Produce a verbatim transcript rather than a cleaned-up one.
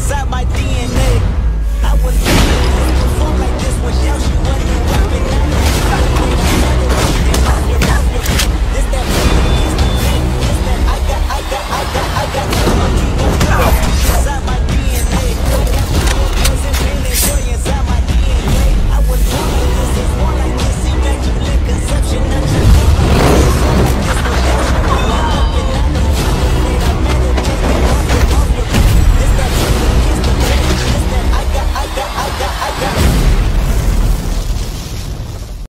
inside my D N A. I was never perform like this without you. Wasn't rapping,